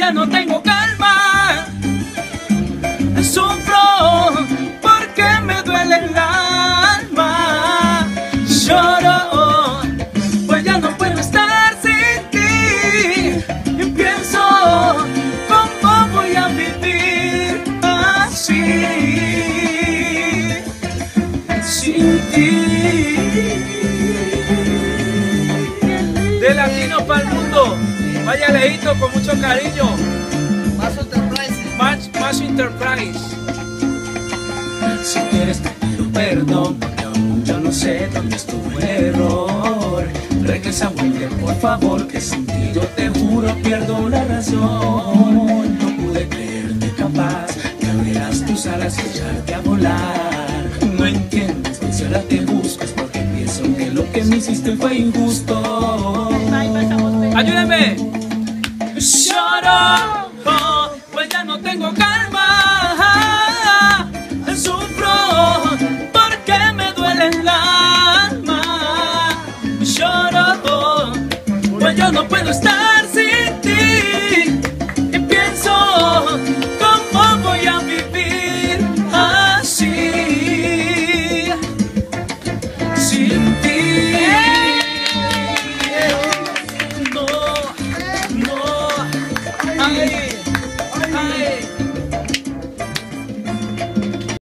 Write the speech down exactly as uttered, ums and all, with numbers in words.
ya no tengo calma. Sufro porque me duele el alma. Lloro, pues ya no puedo estar sin ti. Y pienso cómo voy a vivir así, sin ti. De Latino para el mundo, vaya lejito con mucho cariño. Macho Enterprise. Match, Match Enterprise. Si quieres te pido perdón, porque aún yo no sé dónde estuvo el error. Regresa, vuelve por favor, que sin ti yo te juro pierdo la razón. No pude creerte capaz que abrieras tus alas y echarte a volar. No entiendes que si ahora te busco es porque pienso que lo que me hiciste fue injusto. Ay, pasamos de- ¡Ayúdame!